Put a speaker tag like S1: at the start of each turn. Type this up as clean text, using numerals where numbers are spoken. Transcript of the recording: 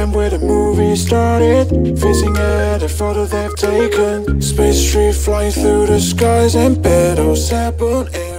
S1: Amsterdam where the movie started, facing at a photo they've taken. Space tree flying through the skies and battles happen.